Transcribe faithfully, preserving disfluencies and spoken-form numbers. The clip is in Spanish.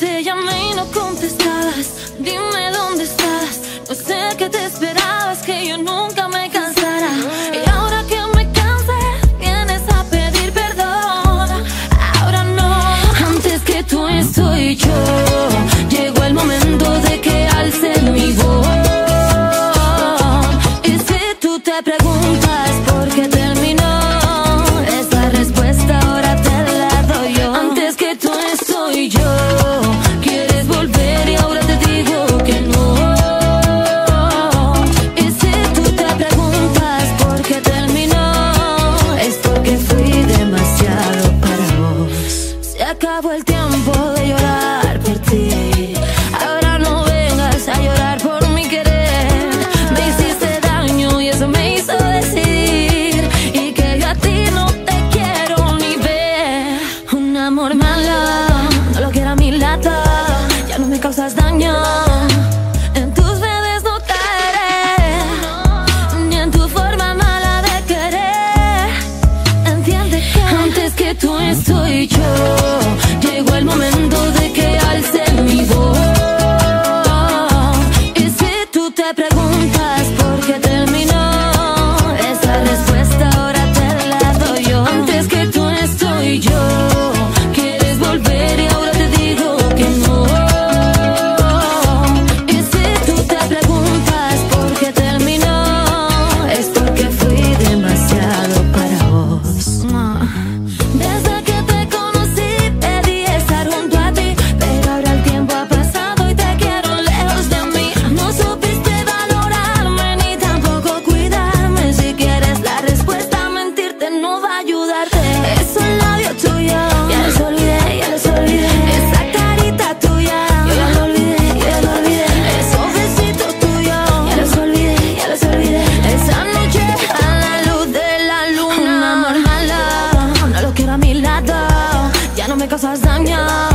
Te llamé y no contestabas, dime dónde estás. No sé qué te esperabas, que yo nunca me cansara. Y ahora que me cansé, vienes a pedir perdón. Ahora no, antes que tú estoy yo. Llegó el momento de que alce mi voz. Y si tú te preguntas por qué terminó, esa respuesta ahora te la doy yo. Antes que tú estoy yo. Quieres volver y ahora te digo que no. Y si tú te preguntas por qué terminó, es porque fui demasiado para vos. Se acabó el tiempo de llorar por ti. Ahora no vengas a llorar por mi querer. Me hiciste daño y eso me hizo decidir. Y que yo a ti no te quiero ni ver. Un amor malo, no lo quiero a mi lado. Ya no me causas daño. En tus redes no caeré, ni en tu forma mala de querer. Entiende que antes que tú estoy yo. Llegó el momento de que alce mi voz. Y si tú te preguntas por qué terminó, esa respuesta ahora te la doy yo. Antes que tú estoy yo. Quieres volver y ahora te digo que no. Y si tú te preguntas por qué terminó, es porque fui demasiado para vos. Desde que te conocí pedí estar junto a ti, pero ahora el tiempo ha pasado y te quiero lejos de mí. No supiste valorarme ni tampoco cuidarme. Si quieres la respuesta, mentirte no va a ayudarte. Esos labios tuyos, ya los olvidé, ya los olvidé. Esa carita tuya, yo ya lo olvidé, yo ya lo olvidé. Esos besitos tuyos, ya los olvidé, ya los olvidé. Esa noche a la luz de la luna. Un amor malo, no lo quiero a mi lado. Ya no me causas daño.